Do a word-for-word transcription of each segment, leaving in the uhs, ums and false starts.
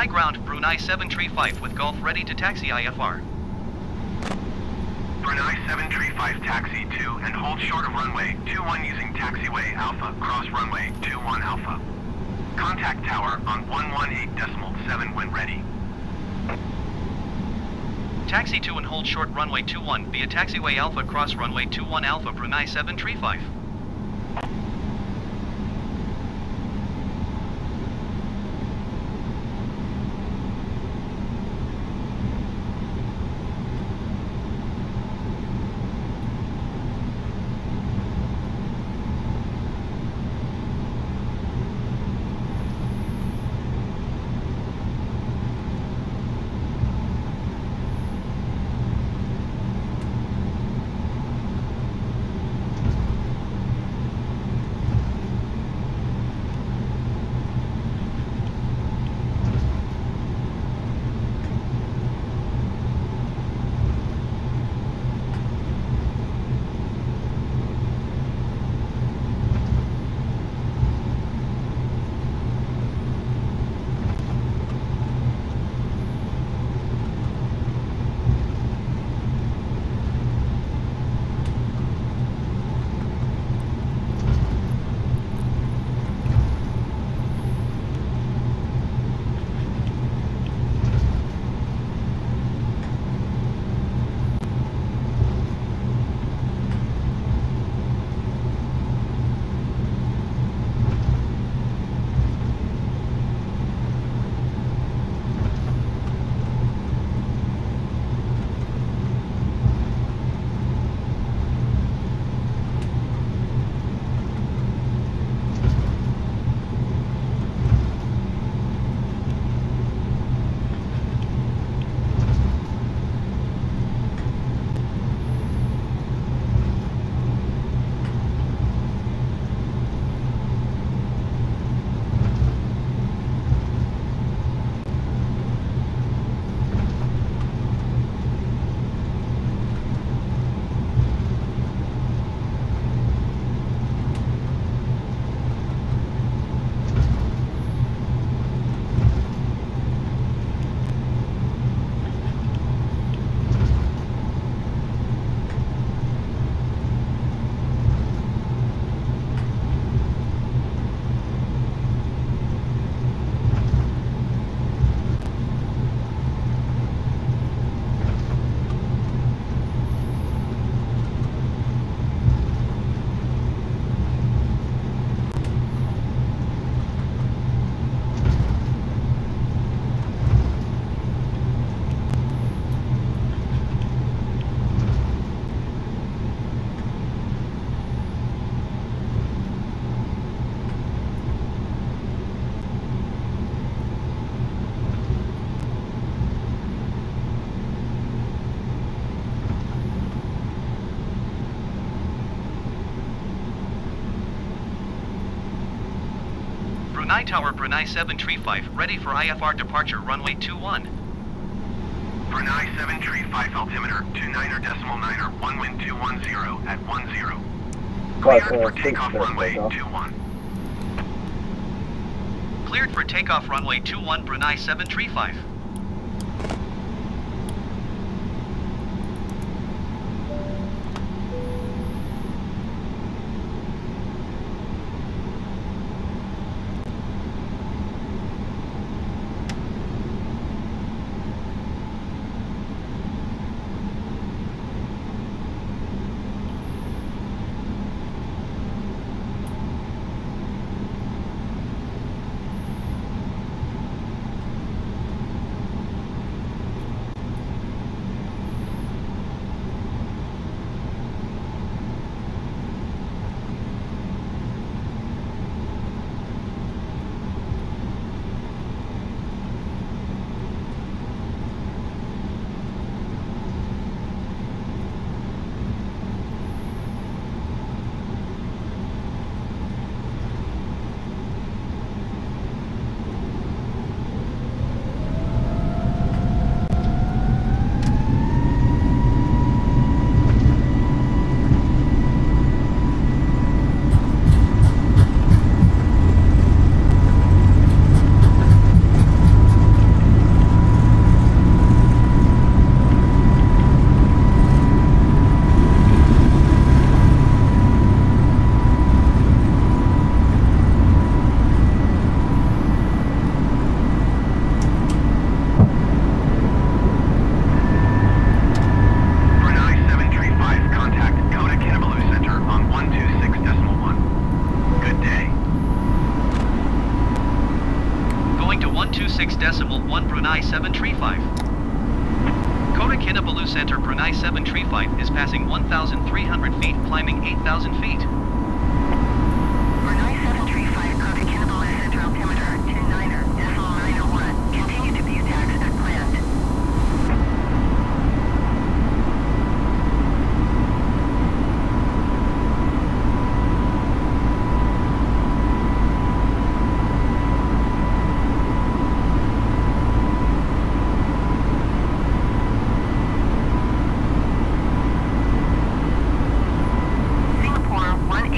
Brunei ground, Brunei seven three five with Golf ready to taxi I F R. Brunei seven three five taxi two and hold short of runway two one using taxiway Alpha, cross runway two one Alpha. Contact tower on one one eight decimal seven when ready. Taxi two and hold short runway two one via taxiway Alpha, cross runway two one Alpha, Brunei seven three five. Brunei Tower, Brunei seven three five, ready for I F R departure, runway two one. Brunei seven three five altimeter, two niner decimal niner, one wind two one zero at one zero. Cleared for takeoff runway two one. Cleared for takeoff runway two one, Brunei seven three five. passing one thousand three hundred feet, climbing eight thousand feet. Brunei seven three five, copy Cannibal center altimeter two niner decimal nine oh one. Continue to view tax as planned. Singapore one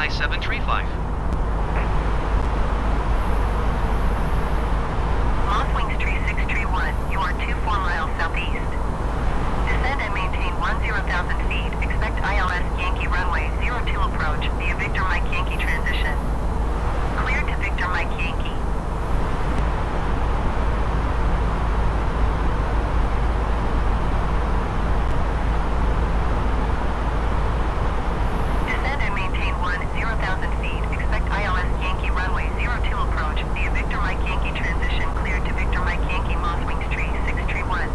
runway seven three five. Moss Wings Tree six three one, you are two four miles southeast. Descend and maintain one zero thousand feet. Expect I L S Yankee runway zero two approach via Victor Mike Yankee transition. Cleared to Victor Mike Yankee. Descend and maintain one zero thousand feet. Expect I L S Yankee runway zero two approach via Victor Mike Yankee transition. Cleared to Victor Mike Yankee Moss Wings Tree six three one.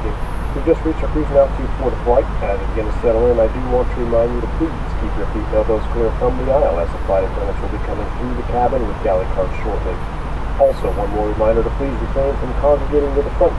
traffic. We've just reached our cruising altitude for the flight. As it begins to settle in, I do want to remind you to please keep your feet and elbows clear from the aisle as the flight attendants will be coming through the cabin with galley carts shortly. Also, one more reminder to please refrain from congregating to the front.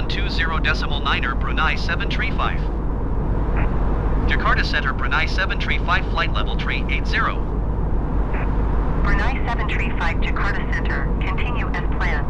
one two zero decimal niner Brunei seven three five. Jakarta Center Brunei seven three five flight level three eight zero. Brunei seven three five Jakarta Center, continue as planned.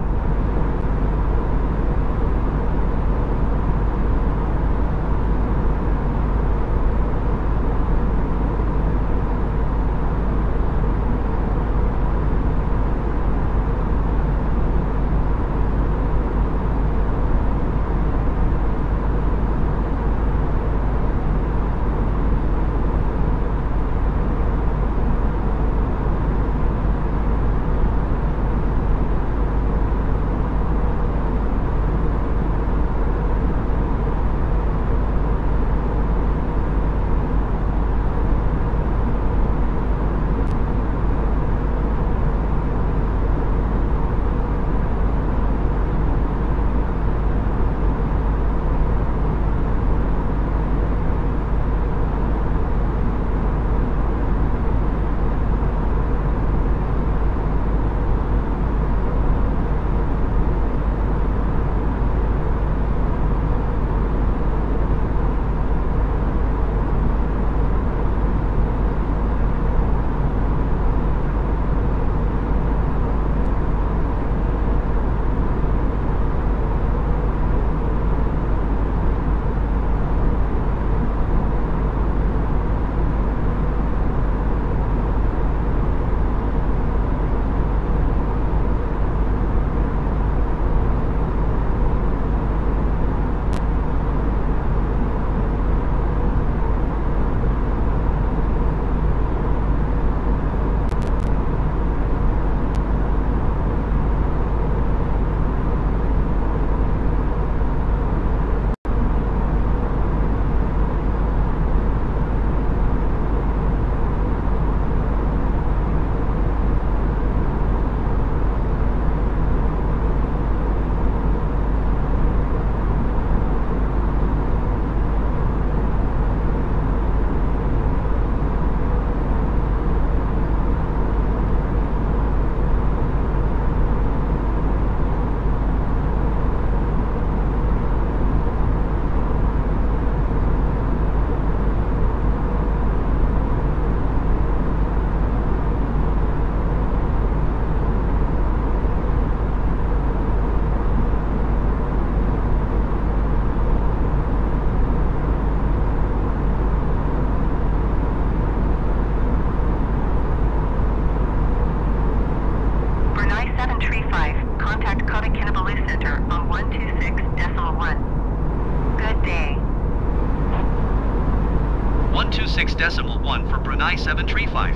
decimal one for Brunei seven three five.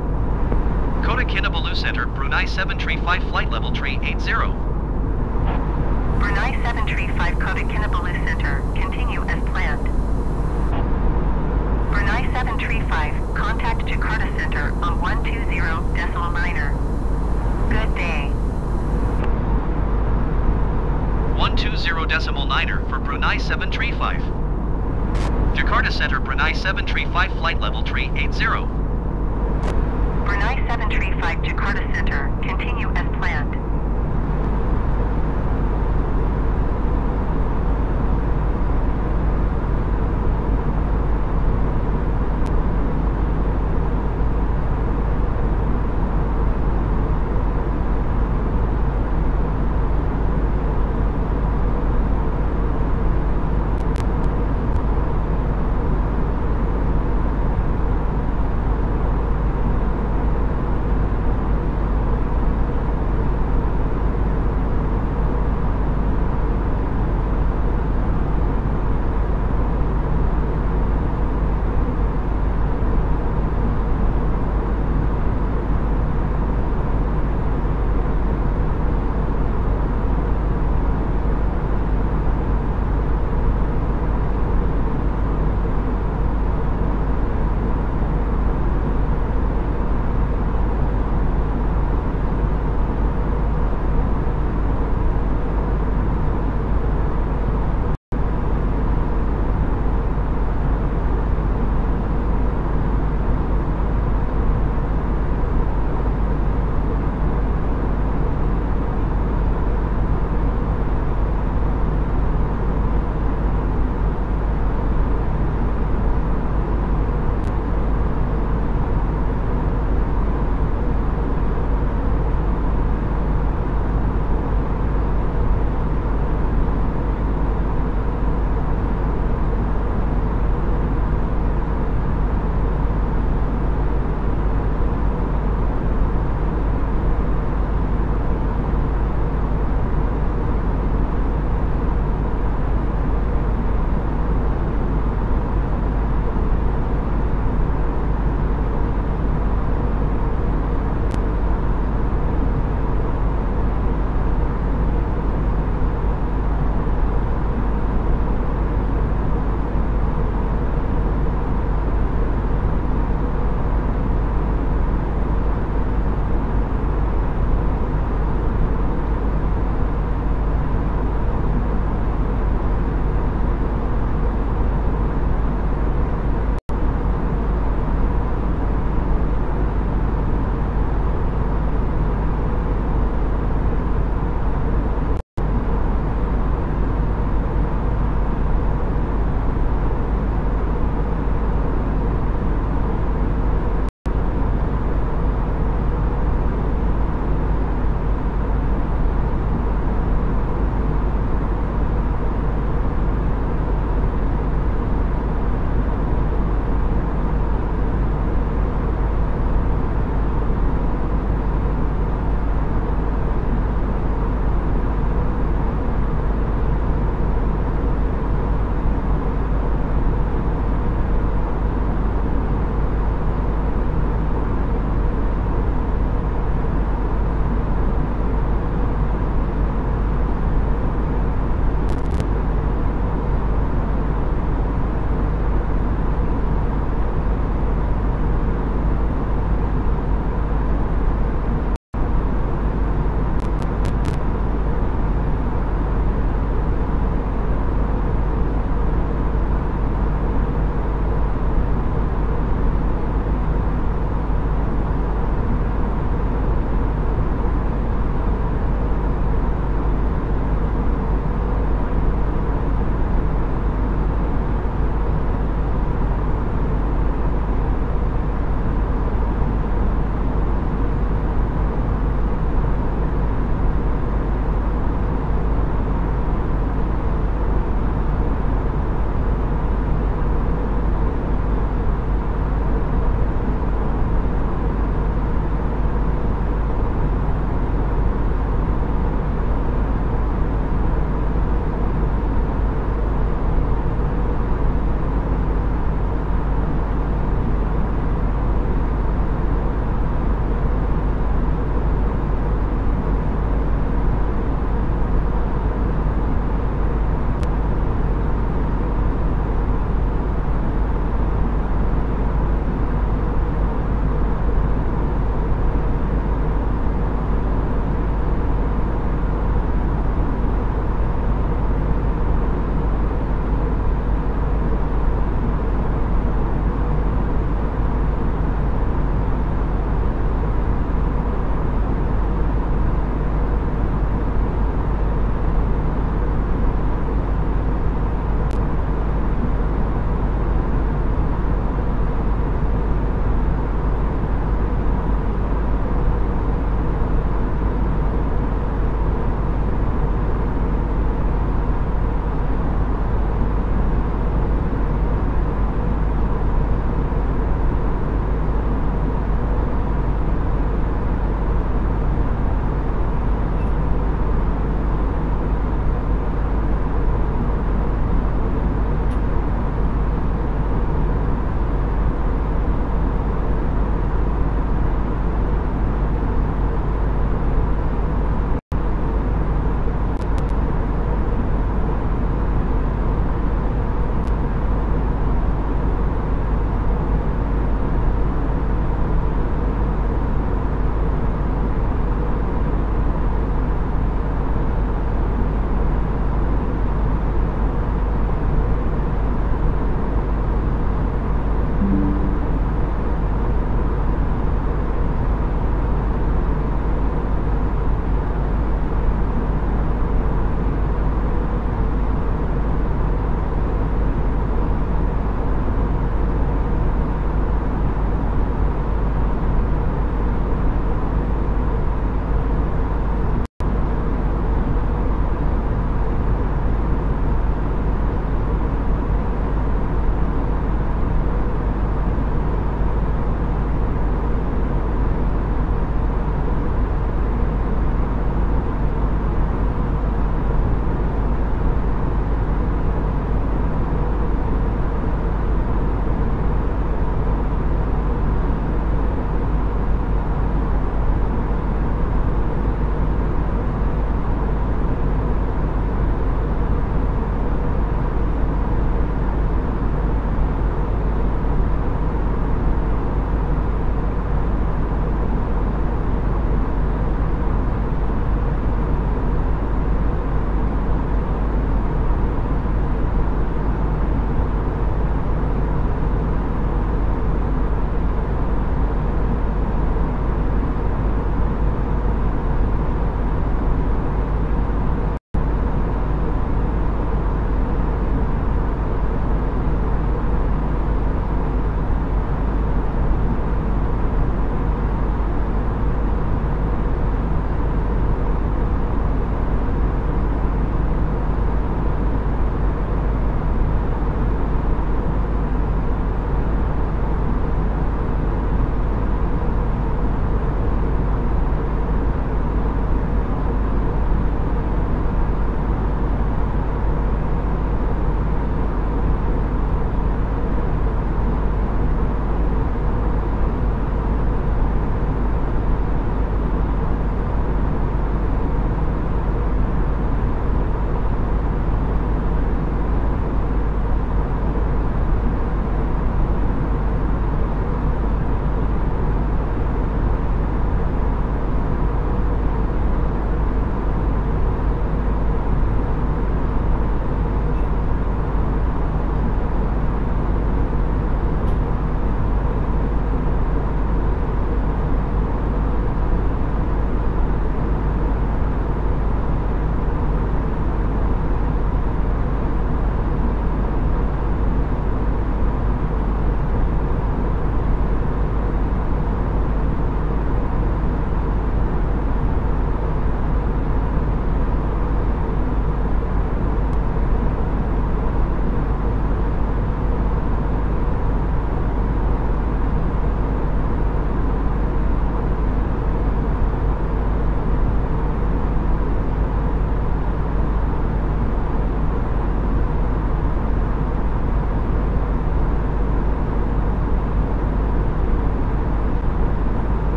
Kota Kinabalu Center, Brunei seven three five flight level three eight zero. Brunei seven three five Kota Kinabalu Center, continue as planned. Brunei seven three five, contact Jakarta Center on one two zero decimal niner. Good day. one two zero decimal niner for Brunei seven three five. Jakarta Center, Brunei seven three five flight level three eight zero. Brunei seven three five Jakarta Center, continue as planned.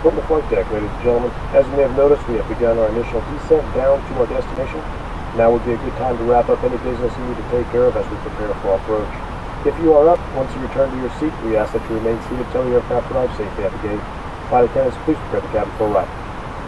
From the flight deck, ladies and gentlemen, as you may have noticed, we have begun our initial descent down to our destination. Now would be a good time to wrap up any business you need to take care of as we prepare for our approach. If you are up, once you return to your seat, we ask that you remain seated until the aircraft arrives safely at the gate. Flight attendants, please prepare the cabin for arrival.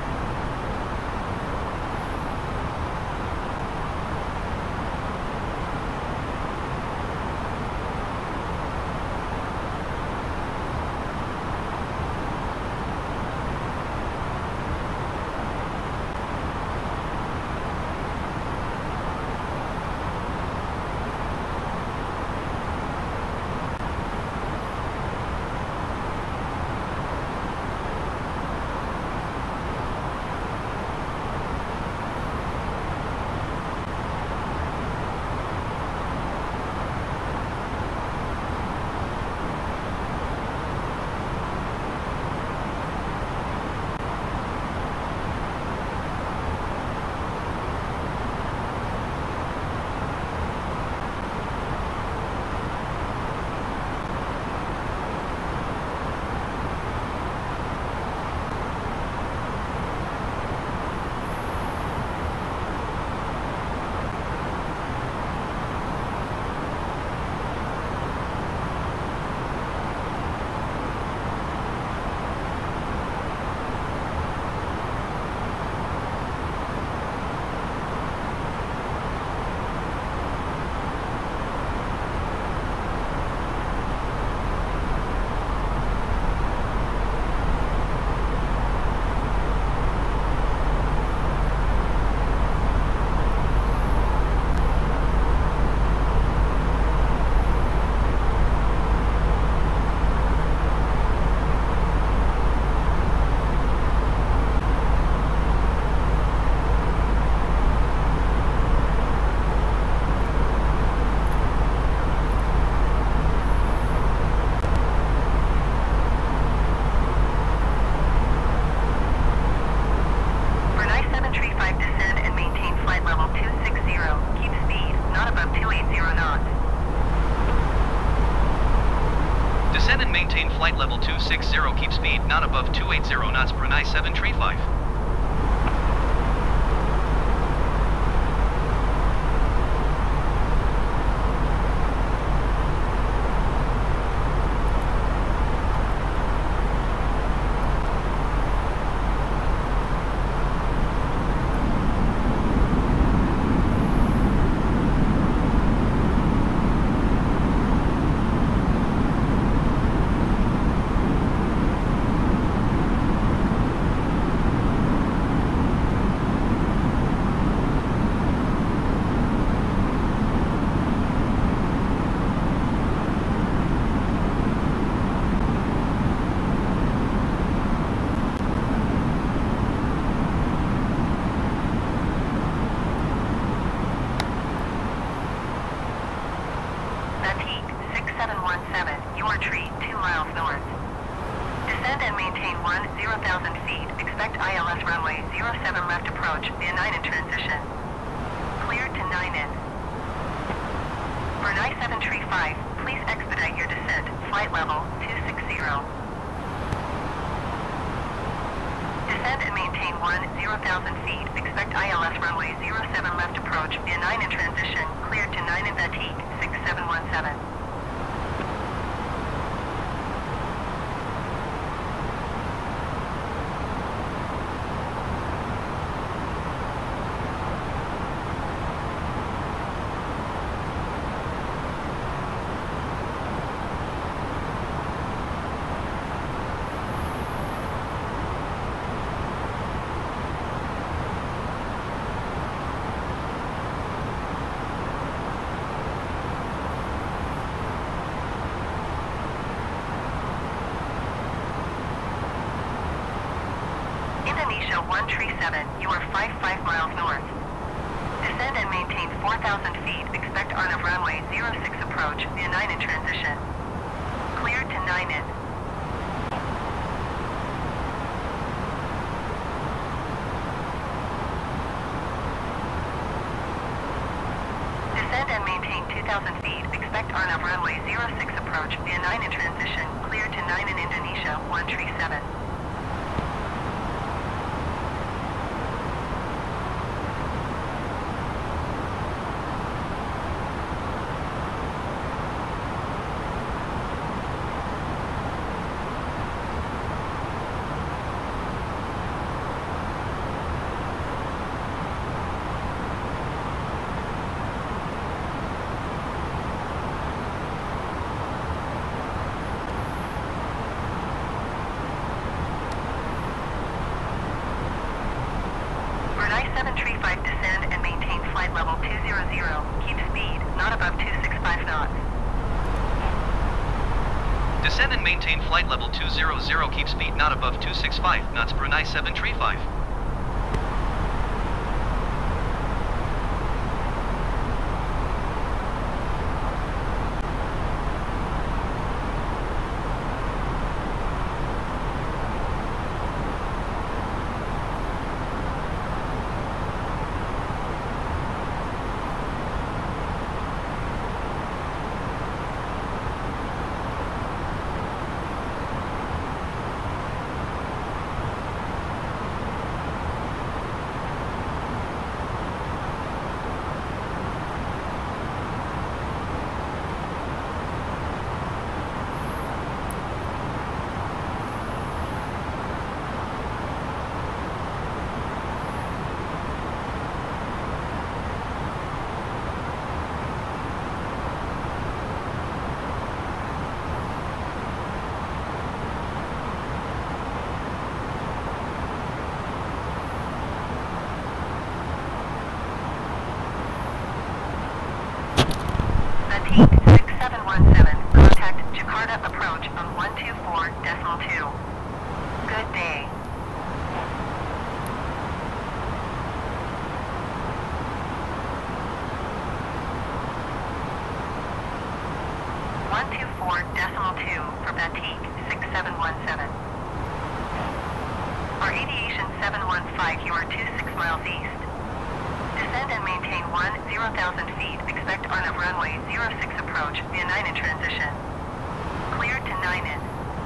Descend and maintain flight level two six zero, keep speed not above two eighty knots, Brunei seven three five. Descend and maintain one zero thousand feet. Expect I L S runway zero seven left approach, via nine in transition. Cleared to nine in. Brunei seven three five, please expedite your descent. Flight level two six zero. Descend and maintain one zero thousand feet. Expect I L S runway zero seven left approach, via nine in transition. Cleared to nine in fatigue, six seven one seven. Indonesia one three seven, you are five five miles north. Descend and maintain four thousand feet. Expect on of runway zero six approach, via nine in transition. Cleared to nine in. Descend and maintain two thousand feet. Expect on of runway zero six approach, via nine in transition. Cleared to nine in Indonesia one three seven. tree five, descend and maintain flight level two hundred. Keep speed, not above two sixty-five knots. Descend and maintain flight level two hundred. Keep speed not above two sixty-five knots. Brunei seven three five. six seven one seven, contact Jakarta approach on one two four decimal two. Good day. one two four decimal two for Batik six seven one seven. Our aviation seven one five, you are two six miles east. Descend and maintain one zero thousand feet. Expect on a runway zero six approach via nine in transition. Cleared to nine in.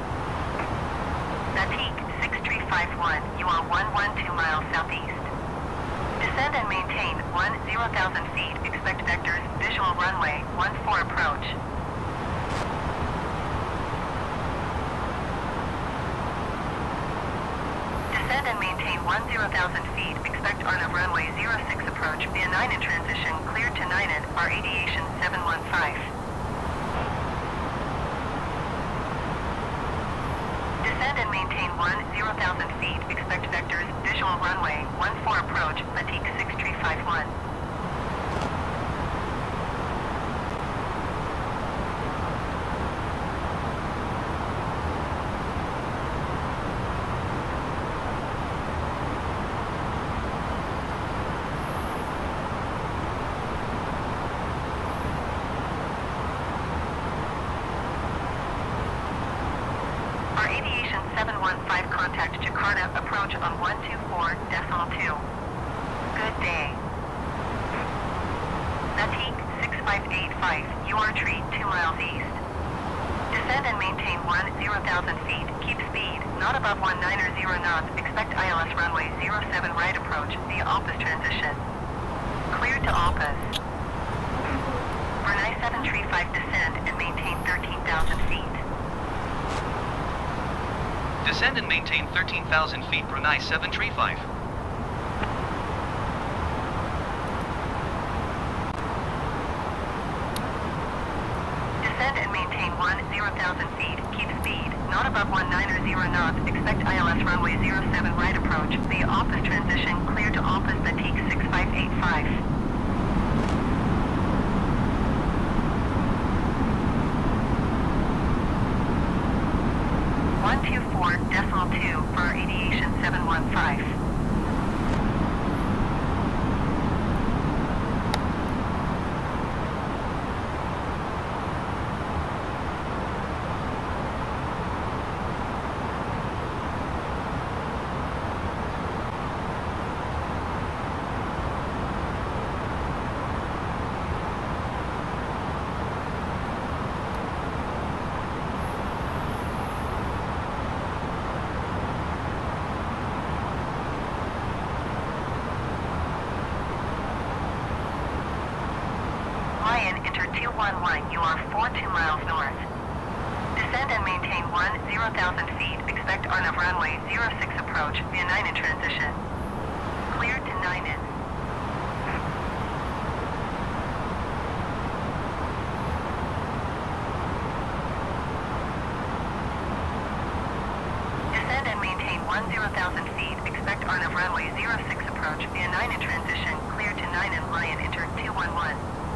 Batik six three five one, you are one one two miles southeast. Descend and maintain one zero thousand feet. Expect vectors visual runway one four approach. Descend and maintain one zero thousand feet. Expect on a runway zero six approach via nine in transition. Cleared to nine in. Our aviation seven one five. Descend and maintain one zero thousand feet. Expect vectors visual runway one four approach. Batik six three five one. Our aviation seven one five, contact Jakarta approach on one two four decimal two. Good day. Batik six five eight five, you are tree two miles east. Descend and maintain one zero thousand feet. Keep speed, not above one nine zero knots. Expect I L S runway zero seven right approach via Alpes transition. Cleared to Alpes. Brunei seven three five, descend and maintain thirteen thousand feet. Descend and maintain thirteen thousand feet. Brunei seven three five. Descend and maintain one zero thousand feet. Keep speed, not above one nine zero knots. Expect I L S runway zero seven right approach via Alpes transition. Clear to Alpes. Batik six five eight five. one two four decimal two for our aviation seven one five. Enter two one one, you are four two miles north. Descend and maintain one zero thousand feet. Expect on a runway zero six approach via nine in transition. Cleared to nine in. Descend and maintain one zero thousand feet. Expect on a runway zero six approach approach via nine in transition, clear to nine in Lion, enter two one one.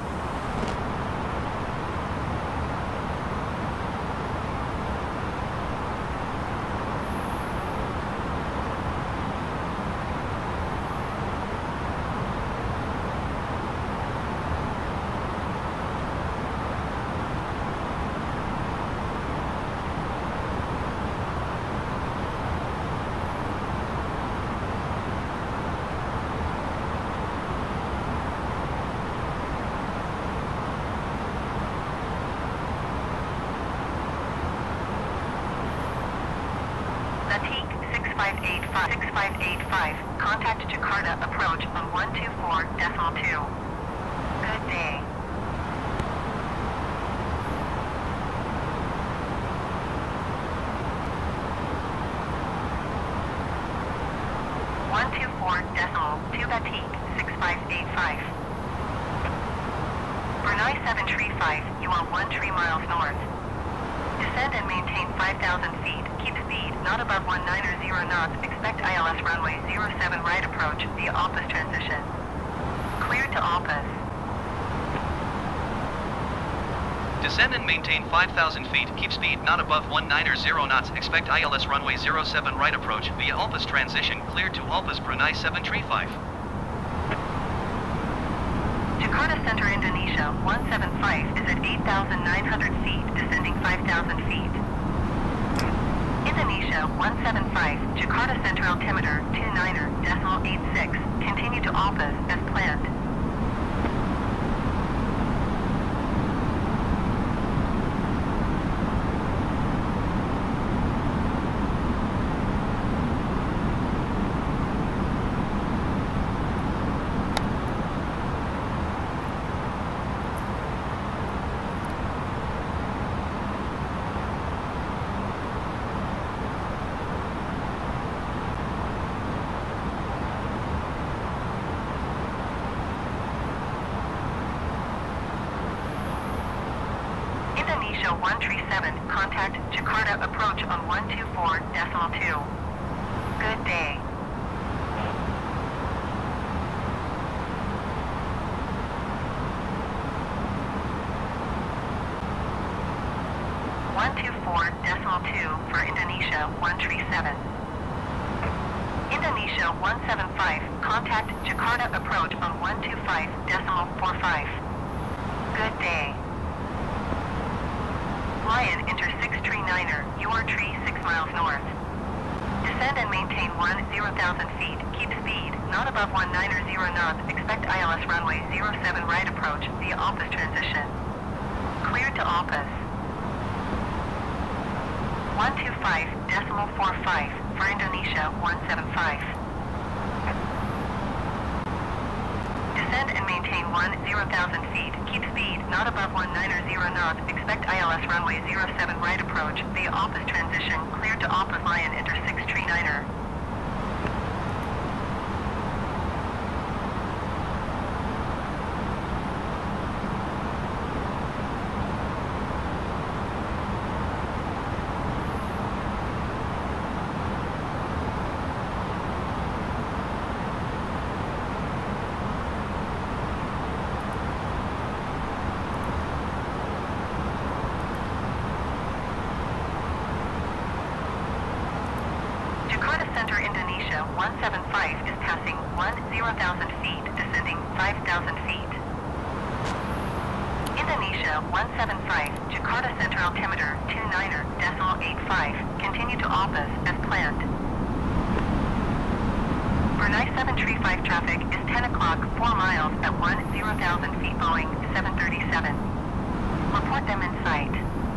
six five eight five, six five eight five, contact Jakarta approach on one two four decimal two. Good day. one two four decimal two Batik, six five eight five. Brunei seven three five, you are one three miles north. Descend and maintain five thousand feet. Keep speed not above one nine zero knots. Expect I L S runway zero seven right approach via Alpes transition. Clear to Alpes. Descend and maintain five thousand feet. Keep speed not above one nine zero knots. Expect I L S runway zero seven right approach via Alpes transition. Clear to Alpes Brunei seven three five. Jakarta Center, Indonesia one seven five is at eight thousand nine hundred feet, descending five thousand feet. Indonesia one seven five, Jakarta Center altimeter two niner decimal eight six, continue to Alpes as planned. Indonesia one three seven, contact Jakarta approach on one two four decimal two. Good day. one two four decimal two for Indonesia one three seven. Indonesia one seven five, contact Jakarta approach on one two five decimal four five. Good day. Lion, enter six three niner, your tree six miles north. Descend and maintain one zero thousand feet. Keep speed not above one nine zero knots. Expect I L S runway zero seven right approach via Alpes transition. Clear to Alpes. one two five decimal four five for Indonesia one seven five. Descend and maintain one zero thousand feet. Keep speed not above one nine zero knots. Expect I L S runway zero seven right approach via Alpes transition. Clear to Alpes Lion, enter six three niner. Jakarta Center, Indonesia one seven five is passing one zero thousand feet, descending five thousand feet. Indonesia one seven five, Jakarta Center altimeter two niner decimal eight five, continue to Alpes as planned. Brunei seven three five traffic is ten o'clock, four miles at one zero thousand feet, Boeing seven thirty-seven. Report them in sight.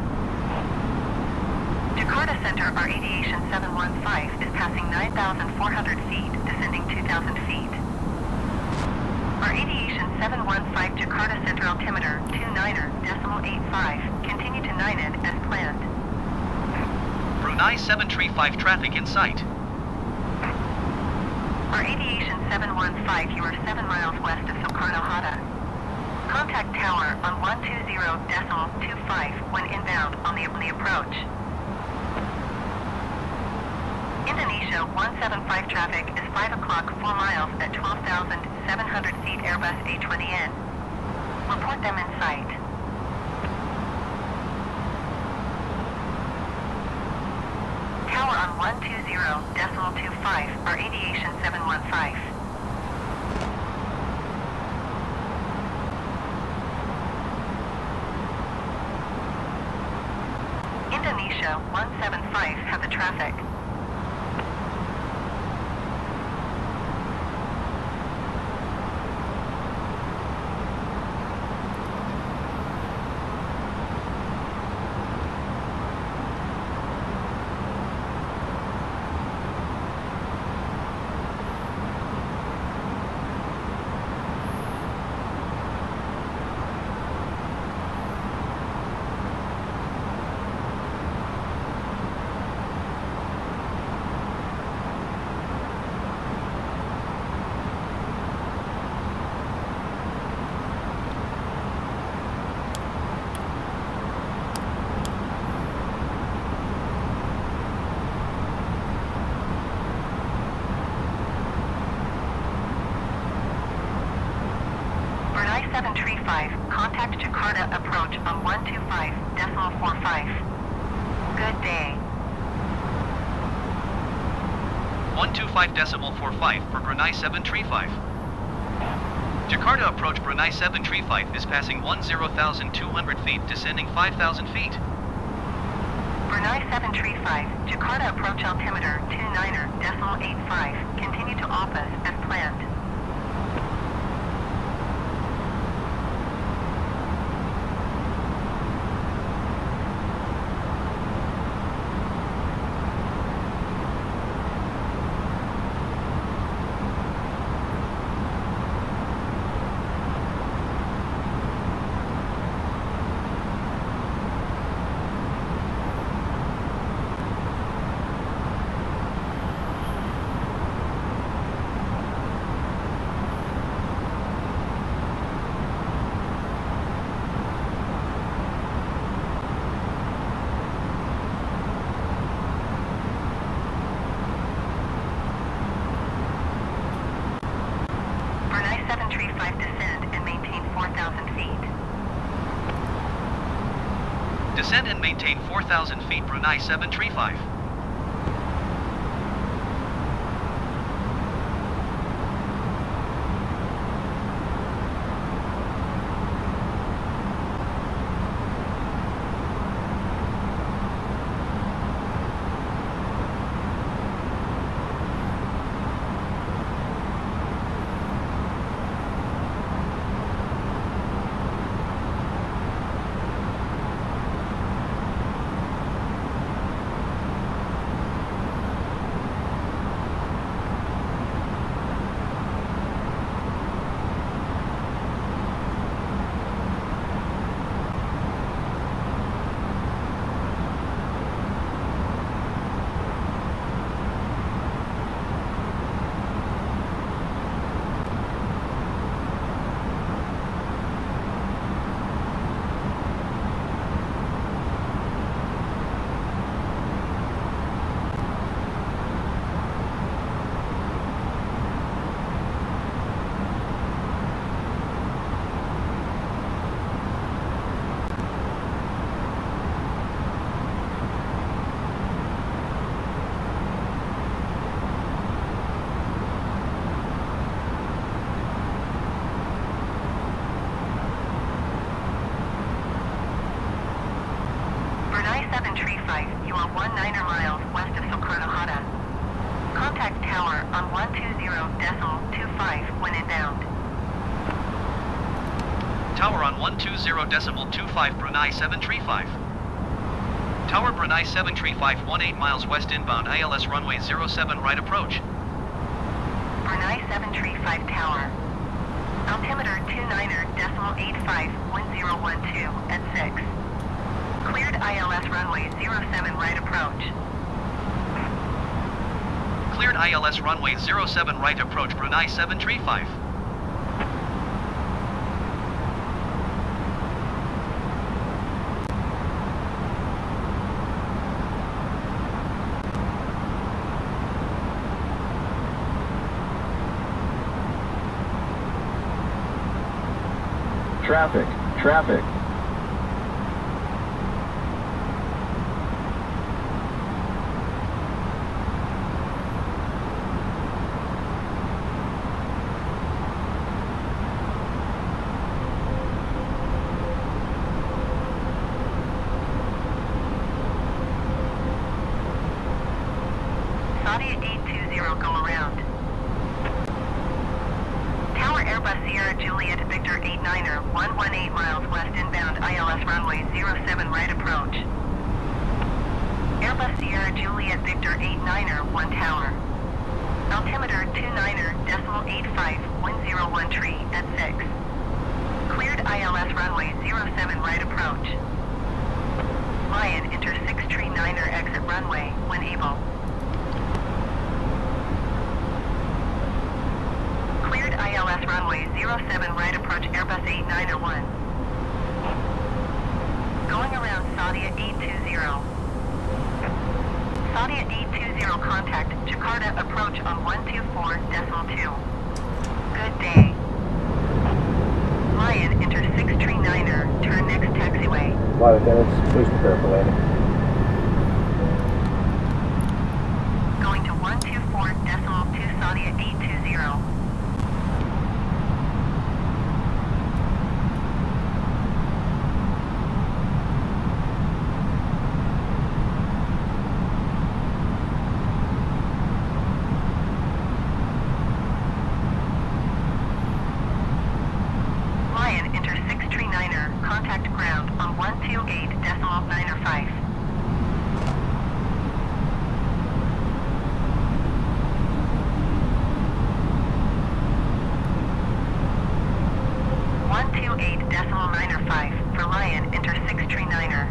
Jakarta Center, our aviation seven one five is passing nine thousand four hundred feet, descending two thousand feet. Our aviation seven one five Jakarta Center altimeter two niner decimal eight five, continue to nine in as planned. Brunei seven three five traffic in sight. Our aviation seven one five, you are seven miles west of Soekarno-Hatta. Contact tower on one two zero decimal two five when inbound on the, on the approach. Indonesia Indonesia one seven five traffic is five o'clock, four miles at twelve thousand seven hundred feet Airbus A twenty N. Report them in sight. Tower on one two zero decimal two five, our aviation seven one five. Indonesia one seven five have the traffic. seven three five, contact Jakarta approach on one two five decimal four five. Good day. one two five decimal four five for Brunei seven three five. Jakarta approach Brunei seven three five is passing ten thousand two hundred feet, descending five thousand feet. Brunei seven three five, Jakarta approach altimeter two niner decimal eight five, continue to Alpas as planned. Descend and maintain four thousand feet, Brunei seven three five. seven three five, you are one niner miles west of Jakarta. Contact tower on one two zero decimal two five when inbound. Tower on one two zero decimal two five, Brunei seven three five. Tower Brunei seven three five, eighteen miles west inbound, I L S runway zero seven right approach. Brunei seven three five tower. Altimeter two niner decimal eight five one zero one two at six. Cleared I L S runway zero seven right approach. Cleared I L S runway zero seven right approach, Brunei seven three five. Traffic, traffic. Saudi eight two zero, go around. Tower Airbus Sierra Juliet Victor eight niner, one one eight miles west inbound I L S runway zero seven right approach. Airbus Sierra Juliet Victor eight niner, one tower. Altimeter two niner decimal eight five one zero one tree at six. Cleared I L S runway zero seven right approach. Lion enter six tree niner exit runway when able. Cleared I L S runway zero seven right approach Airbus eight niner one. Going around Saudia eight two zero. Saudia eight two zero contact Jakarta approach on one two four decimal two. Good day. Lion enter six tree niner, turn next taxiway. Flight attendants, please prepare for landing. Going to one two four decimal two Saudia eight two zero. Lion enter six tree niner, contact ground on one two eight decimal niner five. one two eight decimal niner five for Lion enter six tree niner.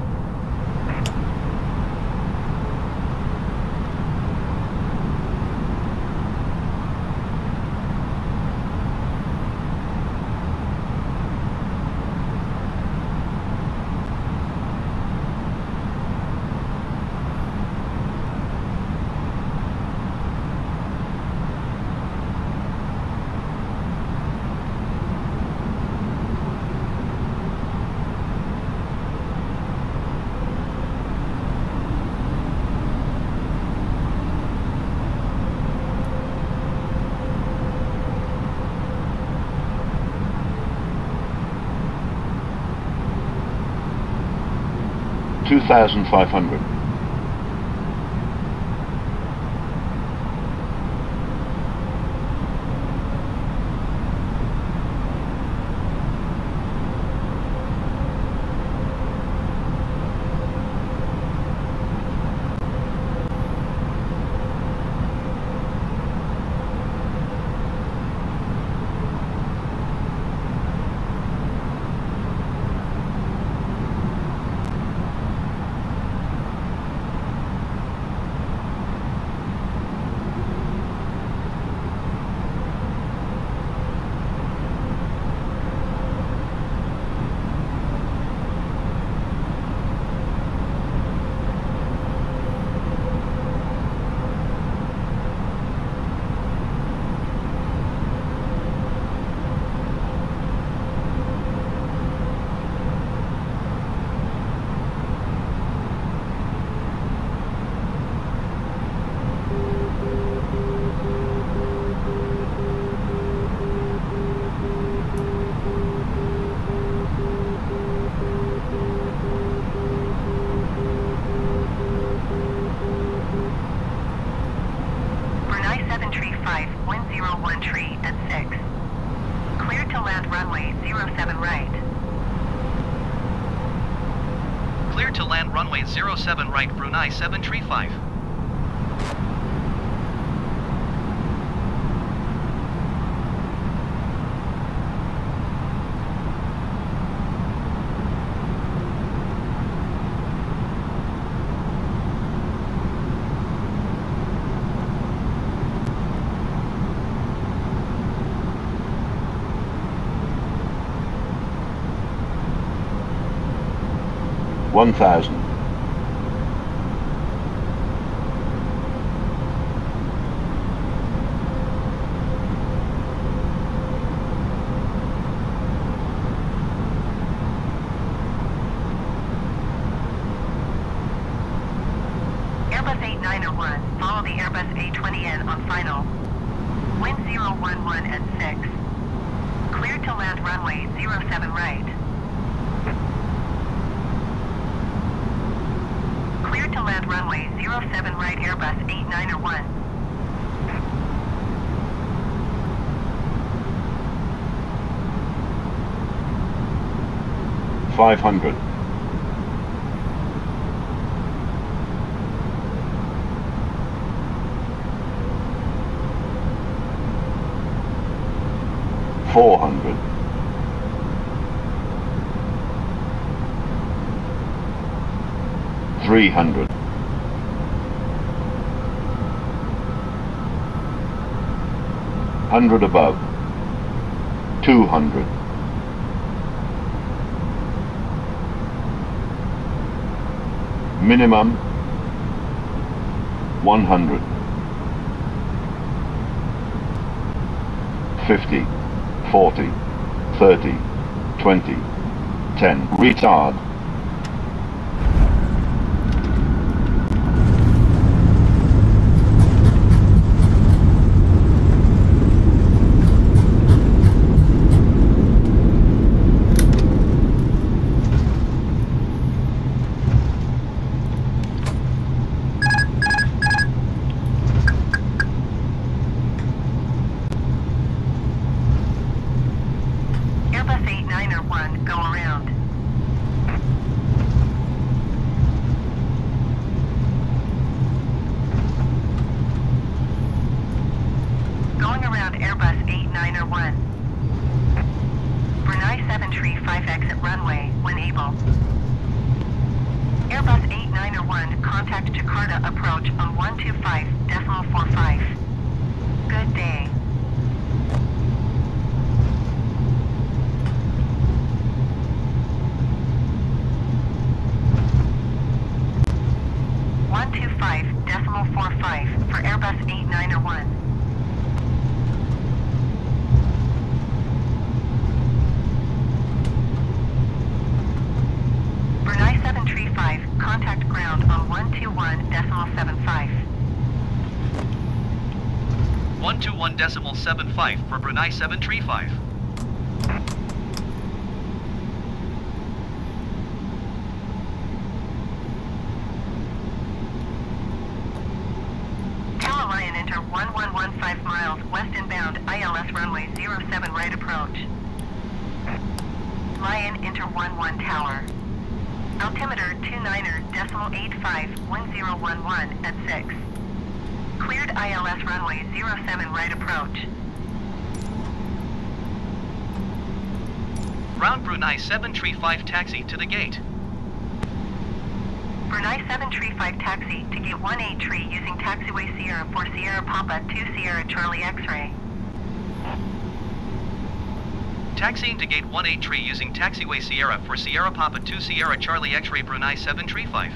two thousand five hundred. Clear to land runway zero seven right, Brunei seven three five. one thousand. A twenty N on final. Wind zero one one at six. Cleared to land runway zero seven right. Cleared to land runway zero seven right Airbus eight niner one. five hundred. four hundred. three hundred. one hundred above. two hundred. Minimum one hundred. fifty. forty. thirty. twenty. ten. Retard. Airbus eight niner one, go around. Going around Airbus eight niner one. Brunei seven three five exit runway, when able. Airbus eight niner one, contact Jakarta approach on one two five decimal four five. Good day. one two five decimal four five for Airbus eight niner one. Brunei seven three five, contact ground on one two one decimal seven five. one two one decimal seven five for Brunei seven three five. Lion enter one one one five miles west inbound I L S runway zero seven right approach. Lion enter one one tower. Altimeter two niner decimal eight five one zero one one at six. Cleared I L S runway zero seven right approach. Ground Brunei seven three five taxi to the gate. Brunei seven three five taxi to gate one eight three using taxiway Sierra for Sierra Papa two Sierra Charlie X-ray. Taxiing to gate one eight three using taxiway Sierra for Sierra Papa two Sierra Charlie X-ray Brunei seven three five.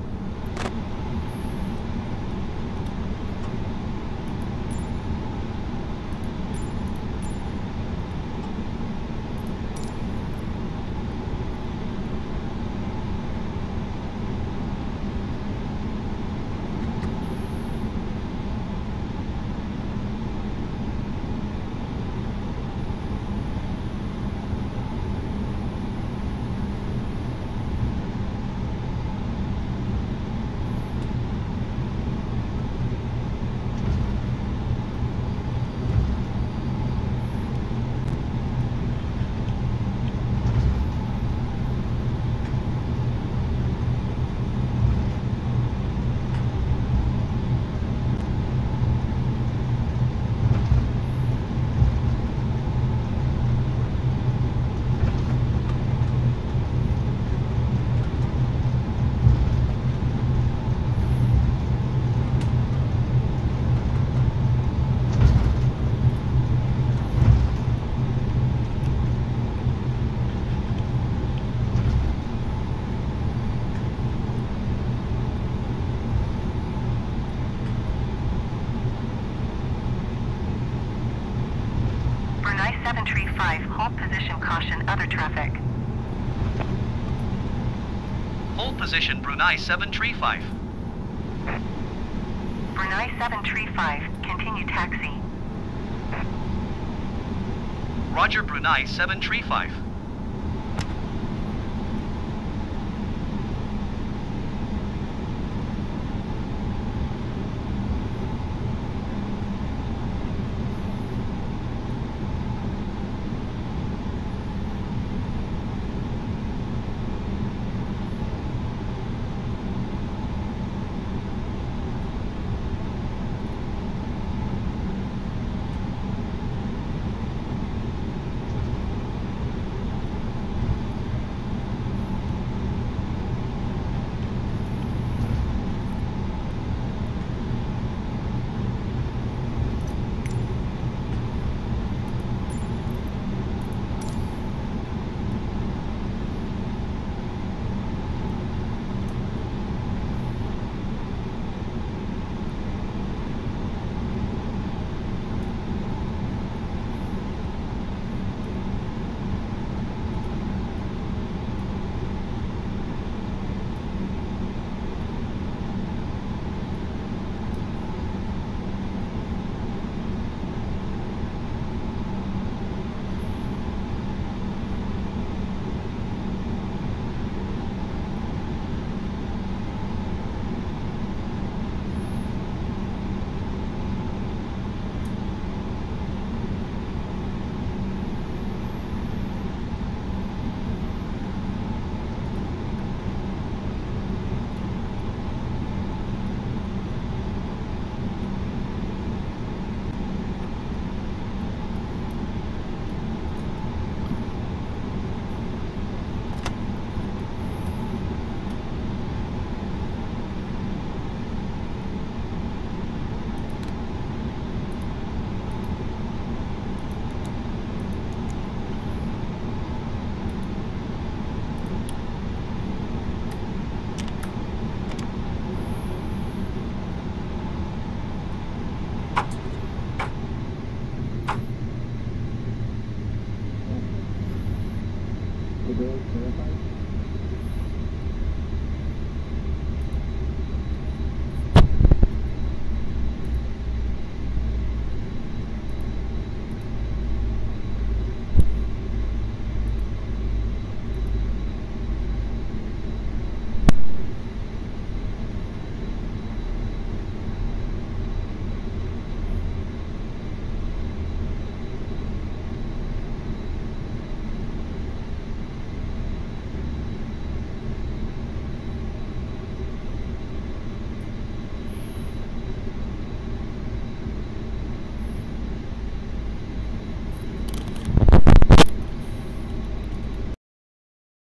seven three five, hold position, caution, other traffic. Hold position Brunei seven three five. Brunei seven three five, continue taxi. Roger, Brunei seven three five. Good day,